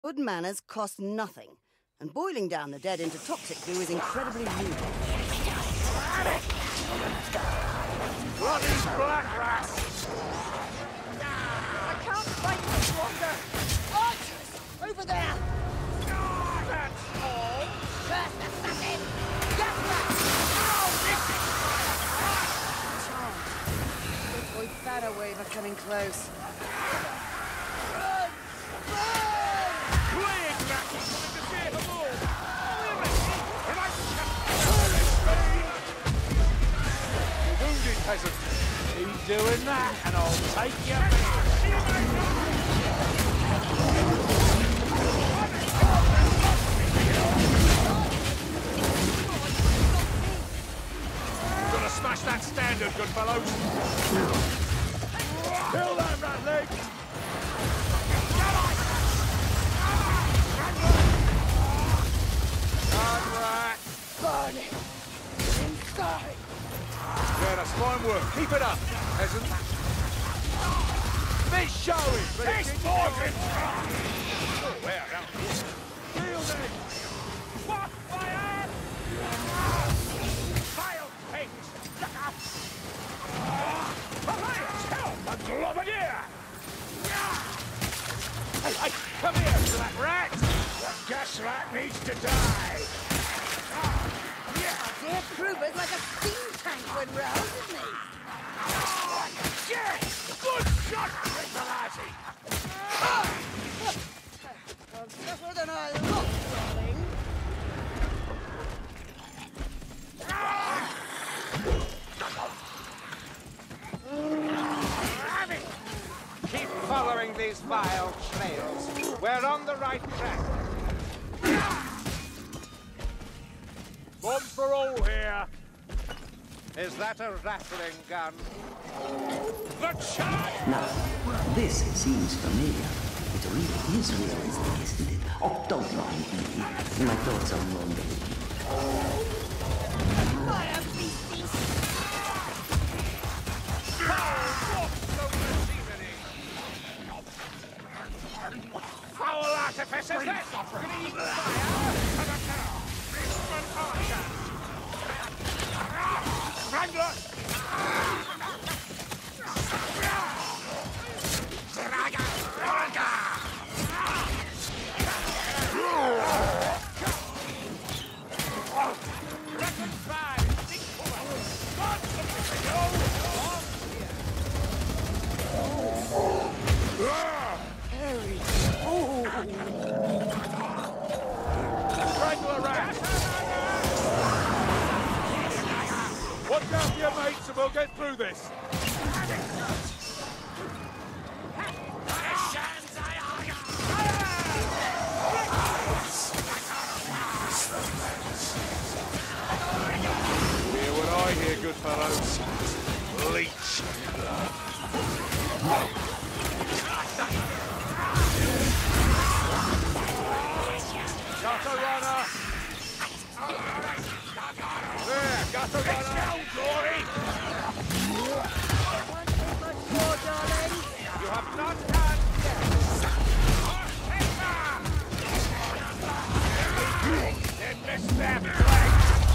Good manners cost nothing, and boiling down the dead into toxic goo is incredibly rude. Bloody black rats! I can't fight much longer! Archers! Over there! That's all! Burst the fucking! Gas rats! Good boy Banner Wave are coming close. Run! Run! Playing back! To see them all! Wounded peasant! Keep doing that and I'll take you back! Gonna smash that standard, good fellows! Kill that rat leg! Run, rat! Burn it! Inside! Yeah, that's fine work. Keep it up, peasant. Bit showy, but it's important. Oh, well, now. Deal then. What fire? Vile pigs! Look up! Alliance, help! A globadier! Hey, come here, black rat! The gas rat needs to die! Dear Kruber's like a steam tank when roused, isn't he? Yes! Good shot, Rizalazzi! Well, tougher than I look, darling. Keep following these vile trails. We're on the right track. One for all here. Is that a rattling gun? The charge! Now, this seems familiar. It really is realistic, isn't it? Oh, don't mind me. My thoughts are wandering. Fire, beasties! Foul artificers! Green fire! Wrangler! Watch out for your mates and we'll get through this. Hear what I hear, good fellows. Leech. Gutter runner. There, gutter runner. Glory. Won't take much more, darling. You have not done yet. Then miss them flank.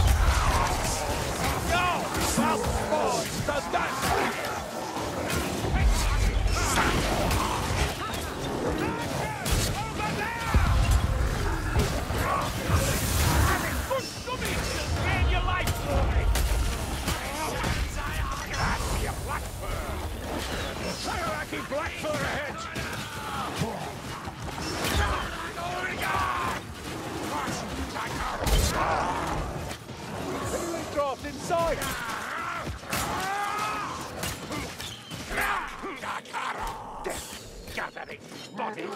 Go! South boys does that. Over there! Push the beach and gain your life for me! That's your black fur! Iraqi black fur ahead! Healing draft inside! Gather it, body!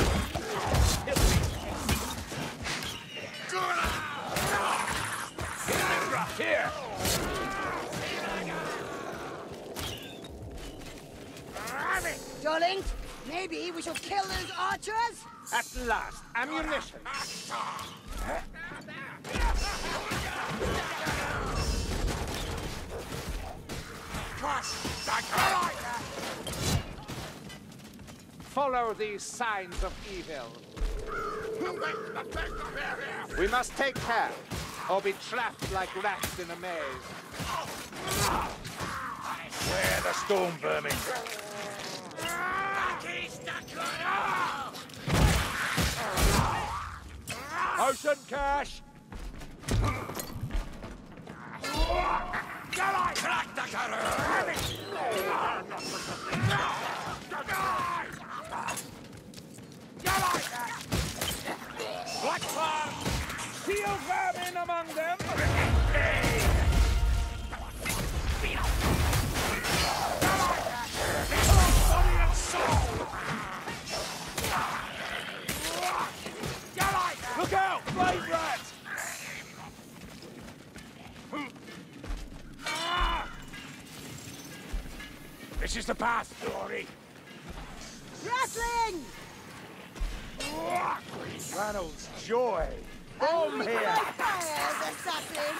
Here! Darling, maybe we shall kill those archers? At last, ammunition! Follow these signs of evil. We must take care, or be trapped like rats in a maze. Where the storm vermin? Ocean cash! Crack the cutter! Black Farm! Steel vermin among them! Body and soul! Look out! Blade rat! This is the path, Dory. Wrestling! Ranald's joy. Bomb here! Fires, assassin!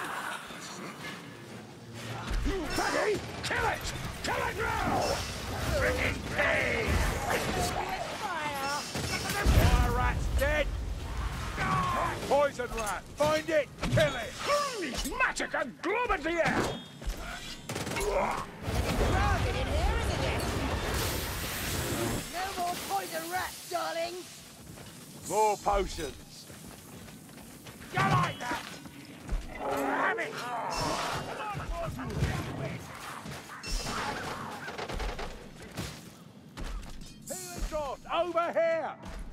Paddy! Kill it! Kill it now! Bringing pain! Fire! Fire rat's dead! Poison rat! Find it! Kill it! Magic and gloom at the air! Crowded in here, isn't it? No more poison rats, darling! More potions! You like that? Have it! Healing draught! Over here!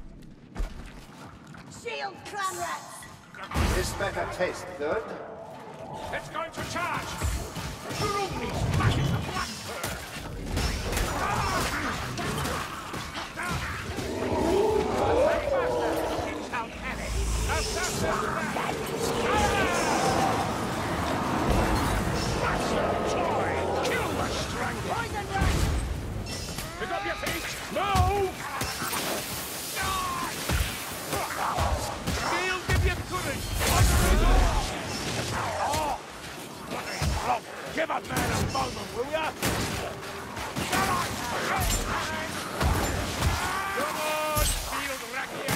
Shield clan rats! This better taste good. It's going to charge! Broomy smashes the black fur! Kill the strangler! Poison rats! Pick up your feet! Move! Shield give you courage! Give a man a moment, will ya? Come on, shield rack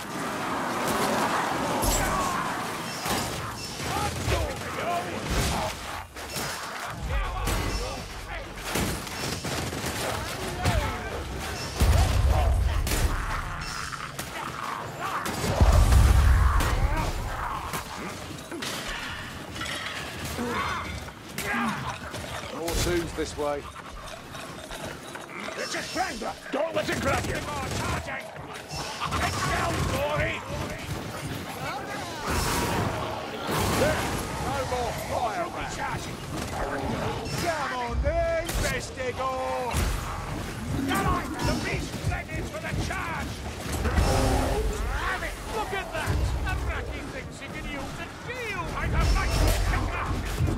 More twos this way. It's a strangler! Don't let it grab you! More charging! It's down, Glory! No more fire rats! Charging! Come on then, Vestigo! The beast's ready for the charge! Have it! Look at that! A racky thinks he can use the shield like a mighty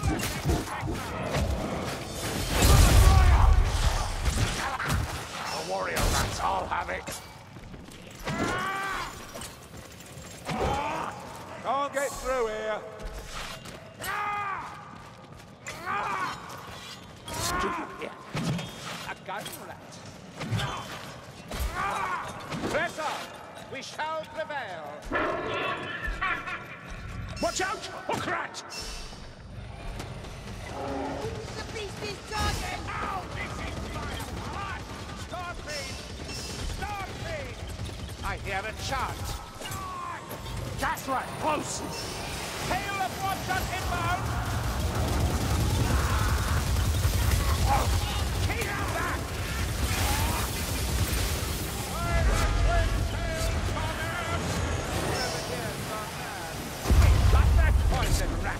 the warrior rats, I'll have it! Can't get through here! Stupid! A gun rat! Press on! We shall prevail! Watch out! Hook rat! The beast is charging! Ow! This is fire! Starfeed! Starfeed! I hear a chant! Gas rat, close! Hail of water inbound! Keep out back! Poison rat!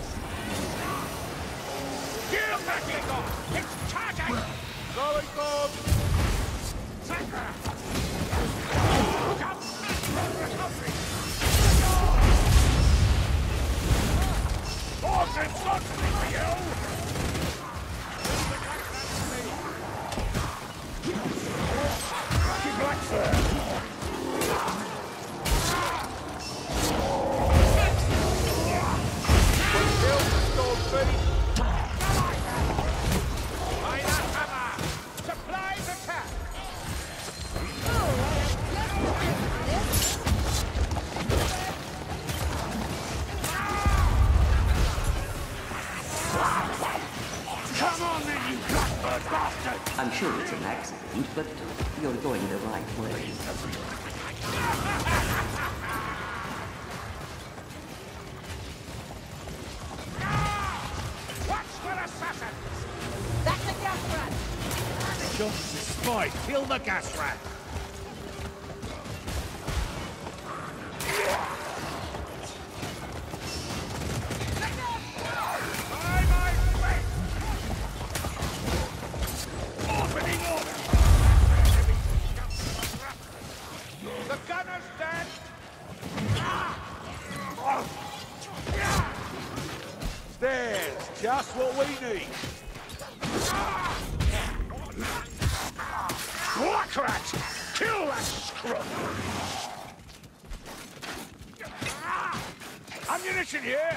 Get back off! It's charging! Going boom! Tracker! Look out! Recovery! Poison something for you! I'm sure it's an accident, but you're going the right way. Watch for assassins! That's a gas rat! John's a spy. Kill the gas rat. The gunner's dead! There's just what we need. Black rat! Kill that scrub! Ammunition here!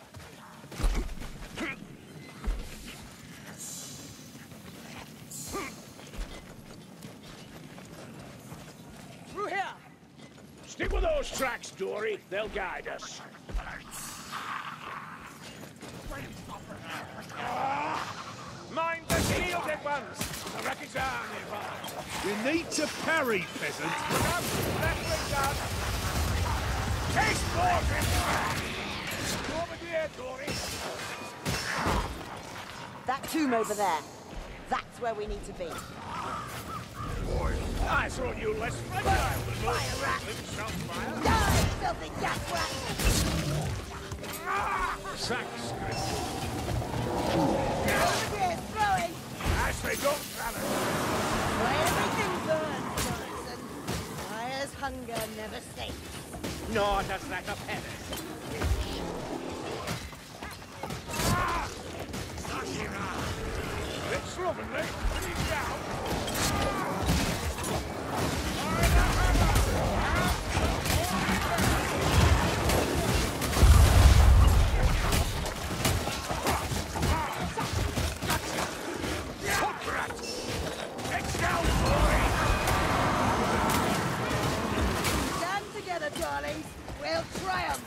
Through here! Stick with those tracks, Dory. They'll guide us. Mind the shielded ones! The wreckage arm nearby. You need to parry, peasant. Come, left wing gun! Chase Morgan! Over here, Dory. That tomb over there. That's where we need to be. I thought you less fragile than most fire. Die, filthy gas rat! Sacrifice. Over here, throwing! As they don't travel. Why everything burns, Johnson? Fire's hunger never sates. Nor does that a penny. It's slovenly. He's down. Stand together, darlings. We'll triumph.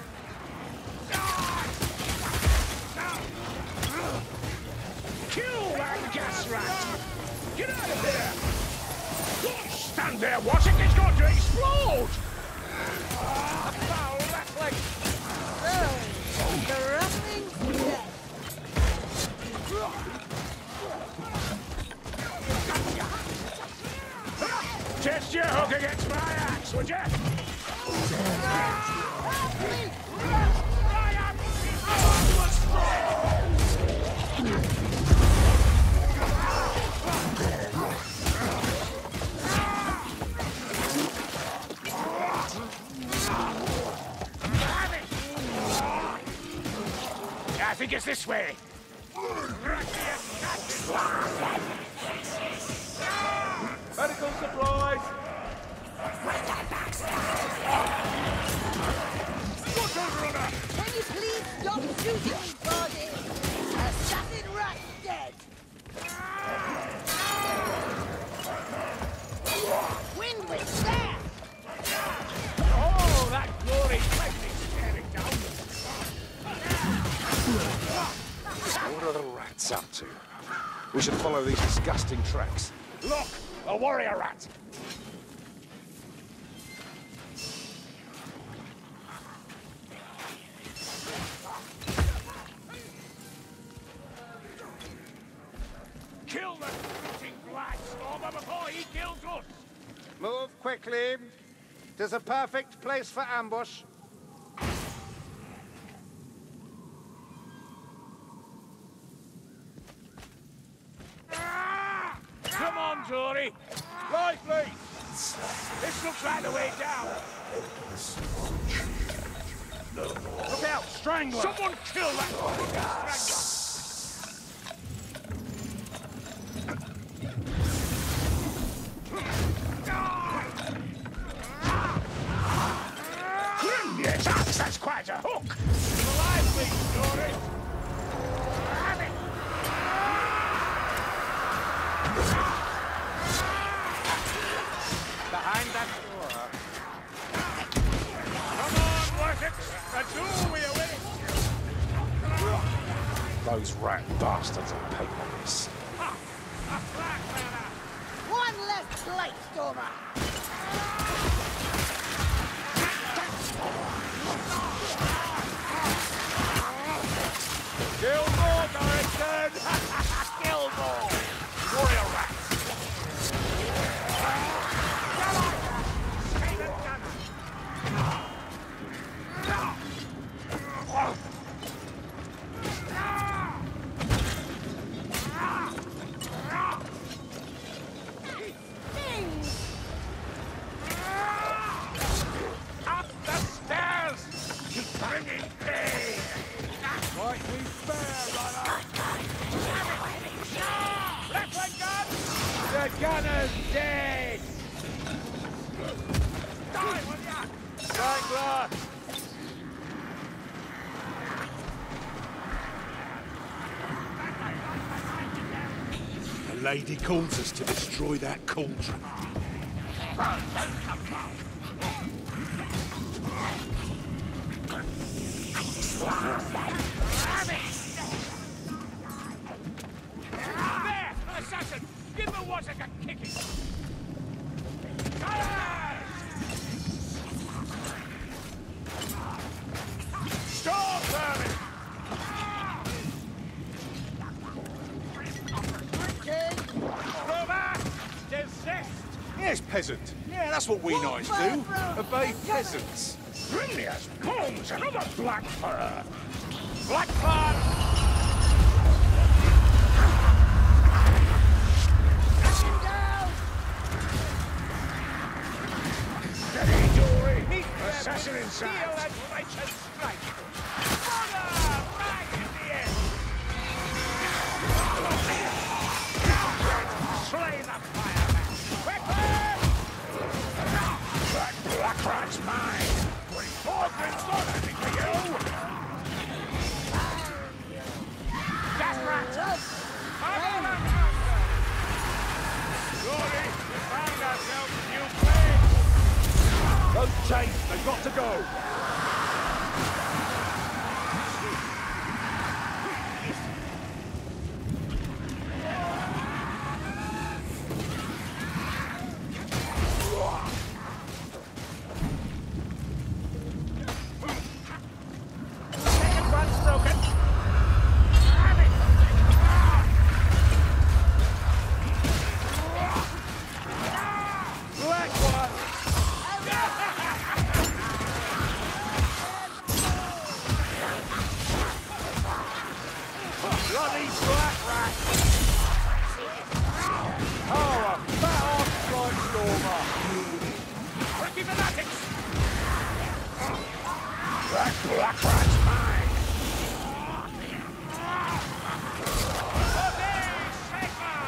Kill that gas rat! Get out of here! Don't stand there watching, it's going to explode! A foul rattling! So, the rustling's dead. Test your hook against my axe, would you? I think it's this way. Medical supplies. Can you please stop shooting me, Bardi? Assassin rat dead. Windward there! Oh, that glory lightning staring down. What are the rats up to? We should follow these disgusting tracks. Look, a warrior rat. Kill the freaking black stormer before he kills us. Move quickly. Tis a perfect place for ambush. Come on, Tory. Lively. This looks like the way down. Look out, strangler. Someone kill that strangler. Yes, that's quite a hook. Lively, Tory. Have it. Behind that door. Come on, Wessex. A duel we are winning. Those rat bastards will pay for this. Ha! A black banner. Blightstormer! Gilmore, Garrison! Gilmore! Warrior rats! Come on! Save it, gunner! Up the stairs! Keep bringing pain! Right, we spare, runner! Left one gun! The gunner's dead! Die, will ya? Strangler! The lady calls us to destroy that cauldron. There! Assassin! Give the water a kicking! Stop, vermin! Roma! Desist! Yes, peasant. Yeah, that's what we knights do. Obey peasants. Brilliant! Holmes, another black for her! Black flag! Steady, Dory! Assassin inside! Steel and righteous strike! Brother! Right in the end! Slay the fireman! Quickly! That black rat's mine! Baldwin's got anything for you! Death rat! Dory, we found ourselves a new place! Don't chase. They've got to go. Second one's broken! Black one! Bloody black rat! Oh, a fat-off Blightstormer! Ricky Fanatics! That black rat's mine! Okay, Shaker!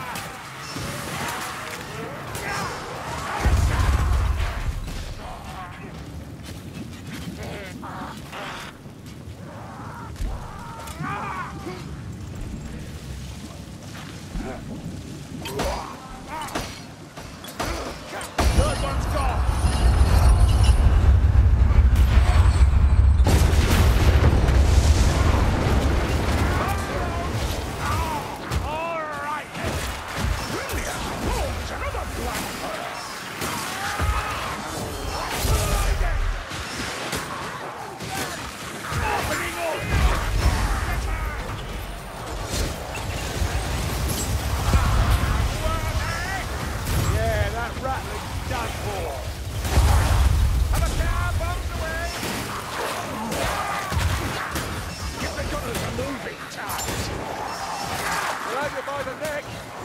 Third one's gone! All right then! Brilliant! Holmes, another black pearl! Opening yeah, that ratling's done for. Have a car, bombs away! Give the gunners a moving target! We'll have you by the neck!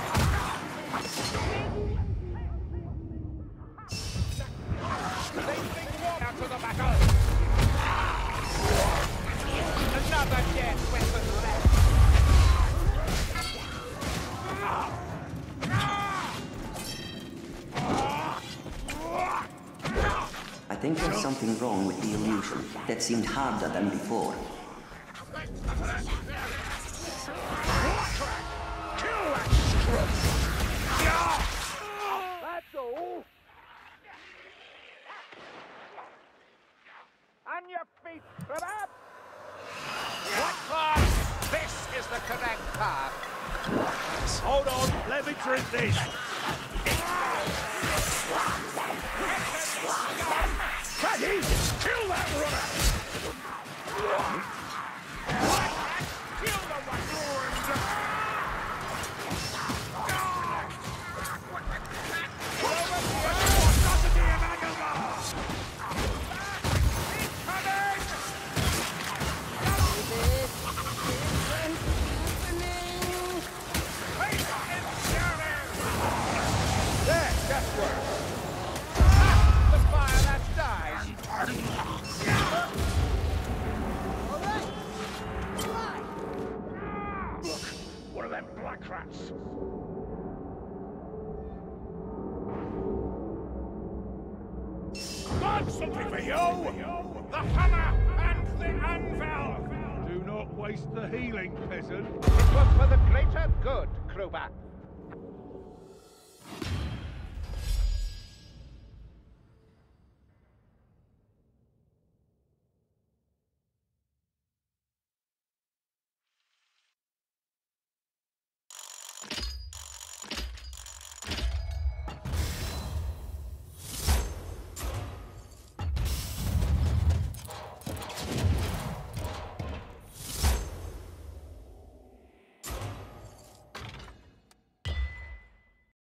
Leaping water to the battle! Another dead weapon left! I think there's something wrong with the illusion. That seemed harder than before. Kill that scrub! That's all! On your feet, brother! What class? This is the correct path. Hold on. Let me drink this. Paddy, kill that runner! Kill the There, that's work. The fire that dies. All right. Right. Look, one of them black rats. Got something for you! The hammer and the anvil! Do not waste the healing, peasant. It was for the greater good, Kruber.